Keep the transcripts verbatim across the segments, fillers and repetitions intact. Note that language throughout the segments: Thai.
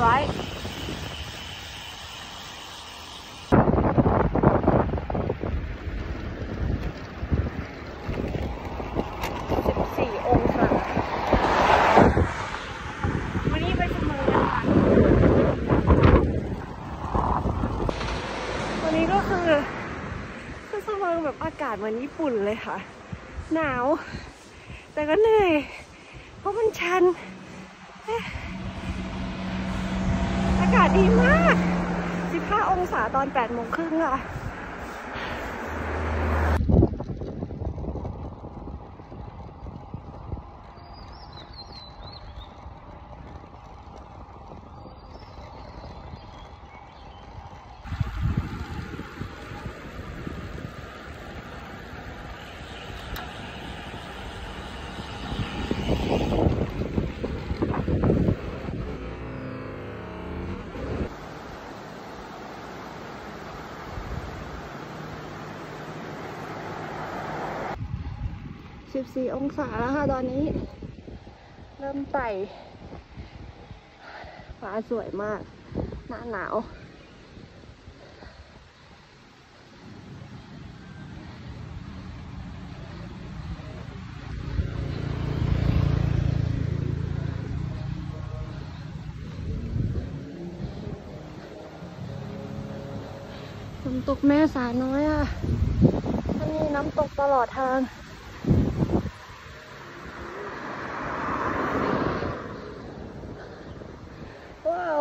ไว้แบบอากาศเหมือนญี่ปุ่นเลยค่ะหนาวแต่ก็เหนื่อยเพราะมันชันอากาศดีมากสิบห้าองศาตอนแปดโมงครึ่งอะสิบสี่องศาแล้วค่ะตอนนี้เริ่มไต่ฟ้าสวยมากหน้าหนาวน้ำตกแม่สาน้อยอ่ะมันมีน้ำตกตลอดทางว้าว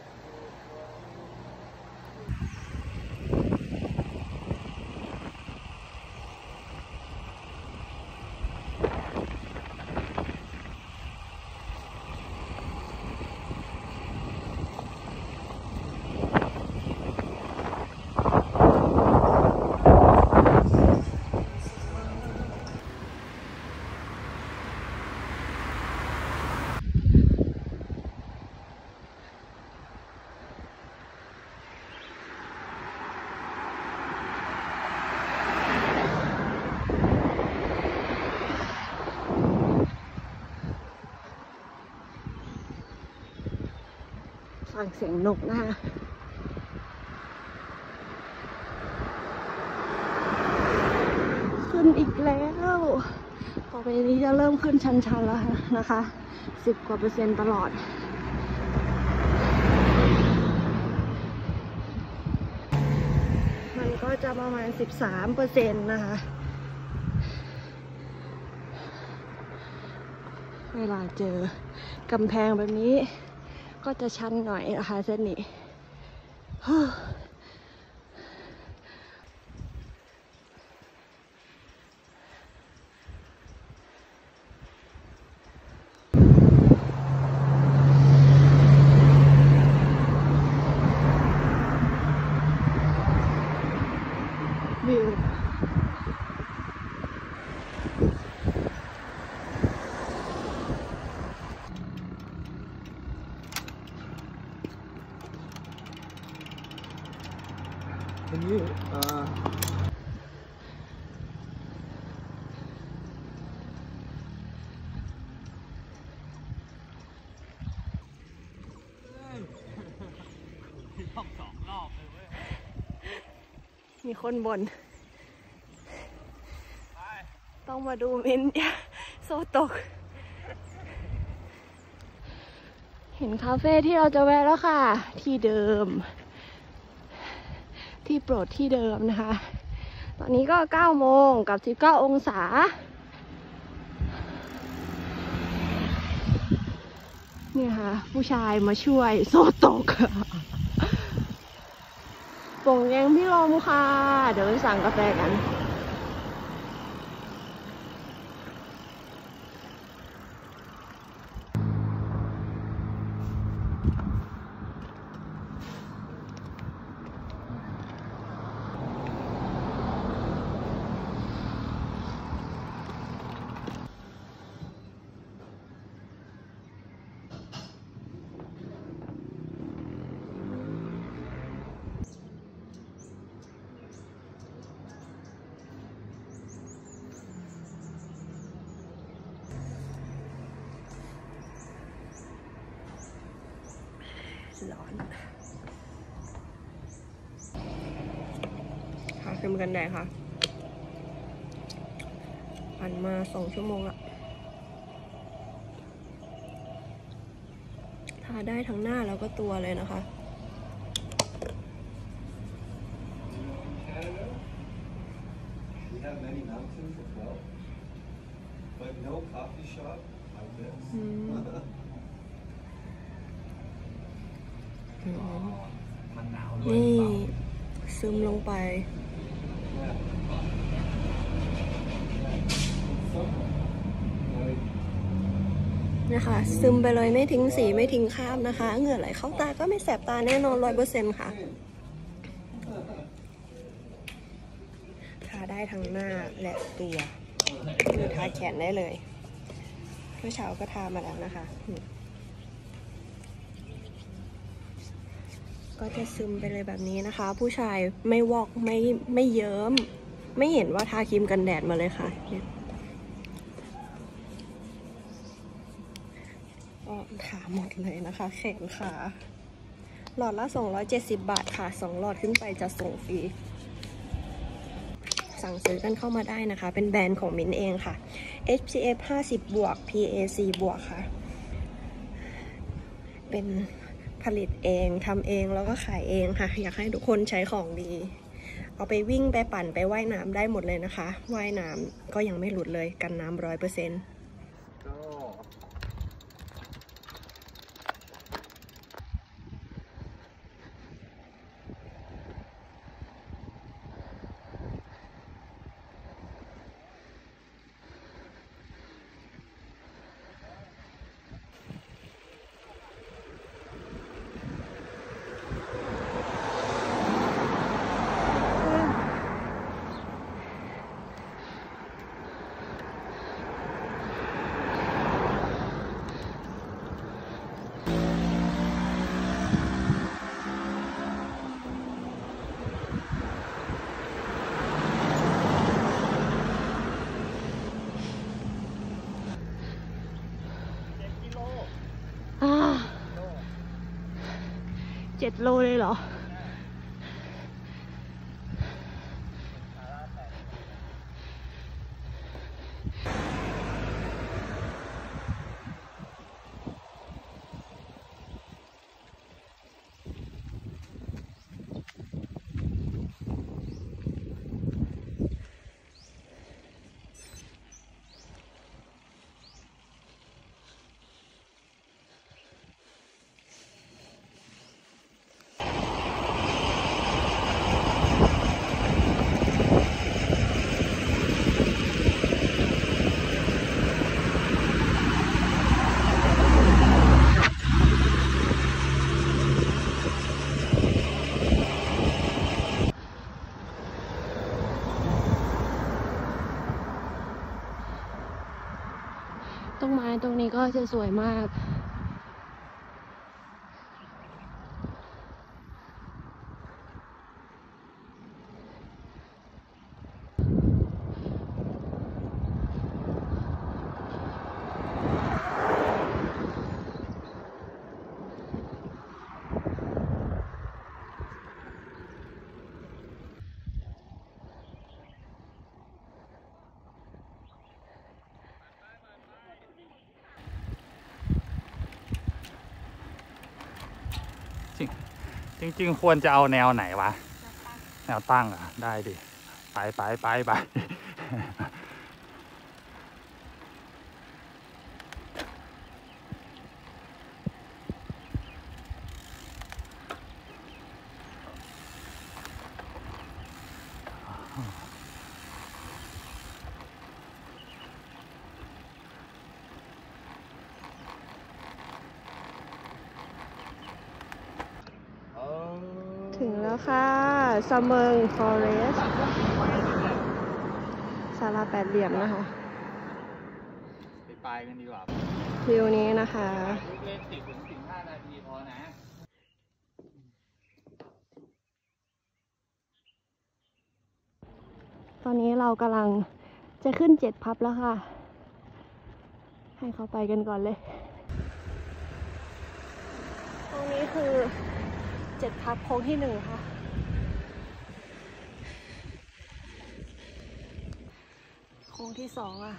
ฟังเสียงนกนะคะขึ้นอีกแล้วต่อไปนี้จะเริ่มขึ้นชันๆแล้วนะคะสิบกว่าเปอร์เซ็นต์ตลอดมันก็จะประมาณสิบสามเปอร์เซ็นต์นะคะเวลาเจอกำแพงแบบนี้ก็จะชันหน่อยนะคะเส้นนี้วิวอันนี้อ่ารอบสองรอบเลยเว้ยมีคนบ่นต้องมาดูมินโซตกเห็นคาเฟ่ที่เราจะแวะแล้วค่ะที่เดิมที่โปรดที่เดิมนะคะตอนนี้ก็เก้าโมงกับสิบเก้าองศาเนี่ยค่ะผู้ชายมาช่วยโซตกป่งแยงพี่ลมค่ะเดี๋ยวไปสั่งกาแฟกันร้อนค่ะครีมกันแดดค่ะปั่นมาสองชั่วโมงละทาได้ทั้งหน้าแล้วก็ตัวเลยนะคะ Many mountains as well, but no coffee shop like this. นี่ซึมลงไปนะคะซึมไปเลยไม่ทิ้งสีไม่ทิ้งคราบนะคะเหงื่อไหลเข้าตาก็ไม่แสบตาแน่นอนร้อยเปอร์เซ็นต์ค่ะทาได้ทั้งหน้าและตัวหรือทาแขนได้เลยเมื่อเช้าก็ทามาแล้วนะคะก็จะซึมไปเลยแบบนี้นะคะผู้ชายไม่วอกไม่ไม่เยิ้มไม่เห็นว่าทาครีมกันแดดมาเลยค่ะก็ทาหมดเลยนะคะแขนขาหลอดละสองร้อยเจ็ดสิบบาทค่ะสองหลอดขึ้นไปจะส่งฟรีสั่งซื้อกันเข้ามาได้นะคะเป็นแบรนด์ของมิ้นเองค่ะ เอส พี เอฟ ห้าสิบบวก พี เอ ซี บวกค่ะเป็นผลิตเองทำเองแล้วก็ขายเองค่ะอยากให้ทุกคนใช้ของดีเอาไปวิ่งไปปั่นไปว่ายน้ำได้หมดเลยนะคะว่ายน้ำก็ยังไม่หลุดเลยกันน้ำร้อยเปอร์เซ็นต์เจ็ดโลเลยเหรอต้นไม้ตรงนี้ก็จะสวยมากจริงๆควรจะเอาแนวไหนวะแนวตั้งอ่ะได้ดิไปไปไปไปถึงแล้วค่ะซาเมิงฟอเรสต์ศาลาแปดเหลี่ยมนะคะไปไปกันดีกว่าวิวนี้นะคะเล่นสิบถึงสิบห้านาทีพอนะตอนนี้เรากำลังจะขึ้นเจ็ดพับแล้วค่ะให้เขาไปกันก่อนเลยตรงนี้คือเจ็ดพับโค้งที่หนึ่งค่ะโค้งที่สองอ่ะ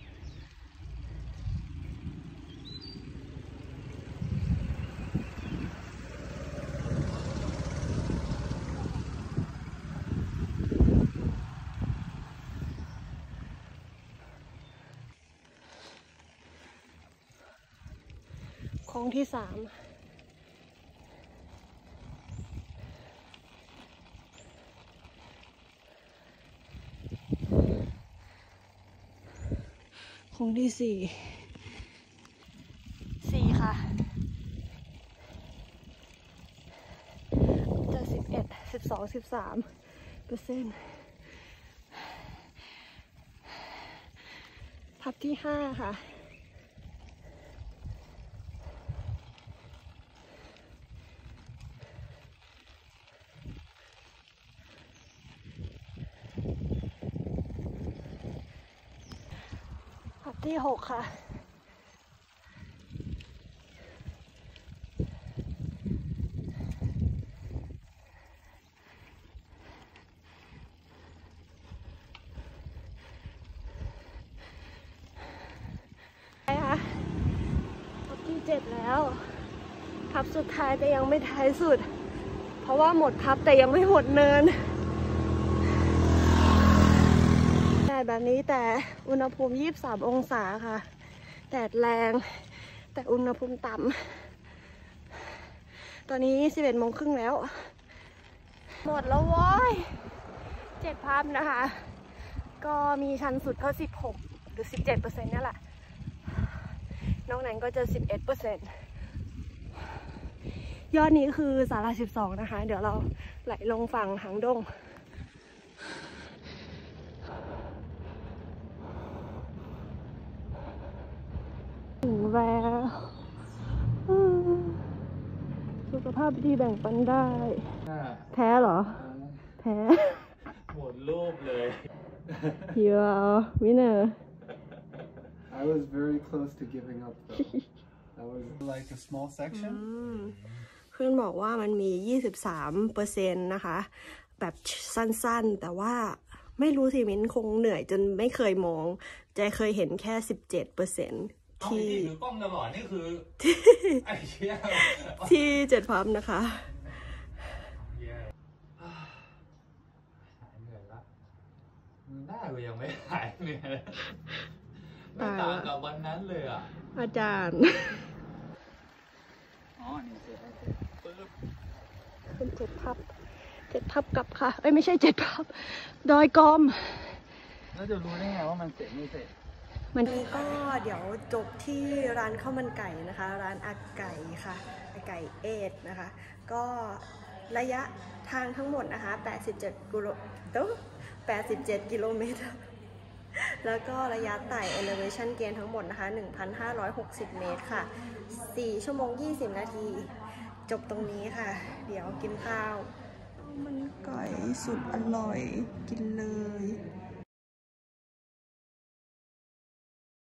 โค้งที่สามโค้งที่สี่สี่ค่ะจะสิบเอ็ดสิบสองสิบสามเปอร์เซ็นต์พับที่ห้าค่ะพับที่หกค่ะพับที่เจ็ดแล้วพับสุดท้ายแต่ยังไม่ท้ายสุดเพราะว่าหมดพับแต่ยังไม่หมดเนินแดดแบบนี้แต่อุณหภูมิยี่สิบสามองศาค่ะแดดแรงแต่อุณหภูมิต่ำตอนนี้สิบเอ็ดโมงครึ่งแล้วหมดแล้วว้ยเจ็ดพับนะคะก็มีชันสุดก็สิบหกหรือสิบเจ็ดเปอร์เซ็นต์นี่แหละนอกนั้นก็จะสิบเอ็ดเปอร์เซ็นต์ยอดนี้คือศาลาสิบสองนะคะเดี๋ยวเราไหลลงฝั่งหางดงถึงแล้วสุขภาพดีแบ่งปันได้แพ้เหรอแพ้หมดรูปเลย You are winner I was very close to giving up though. That was like a small section. เพื่อนบอกว่ามันมี ยี่สิบสามเปอร์เซ็นต์ นะคะแบบสั้นๆแต่ว่าไม่รู้สิมิ้นคงเหนื่อยจนไม่เคยมองใจเคยเห็นแค่ สิบเจ็ดเปอร์เซ็นต์ ที่ถือกล้องตลอดนี่คือไอ้เชี่ยที่เจ็ดพับนะคะเหนื่อยละหน้าก็ยังไม่หายเหนื่อยไม่ต่างกับวันนั้นเลยอ่ะอาจารย์อ๋อนี่เสร็จแล้วปึ๊บเป็นเจ็ดพับเจ็ดพับกับค่ะเอ้ยไม่ใช่เจ็ดพับดอยกอมแล้วจะรู้ได้ไงว่ามันเสร็จไม่เสร็จมันก็เดี๋ยวจบที่ร้านข้าวมันไก่นะคะร้านอาไก่ค่ะอาไก่เอ็ดนะคะก็ระยะทางทั้งหมดนะคะแปดสิบเจ็ดกิโลตุ๊แปดสิบเจ็ดกิโลเมตรแล้วก็ระยะไต่ elevation gain ทั้งหมดนะคะ หนึ่งพันห้าร้อยหกสิบ เมตรค่ะสี่ชั่วโมงยี่สิบนาทีจบตรงนี้ค่ะเดี๋ยวกินข้าวมันไก่สุดอร่อยกินเลย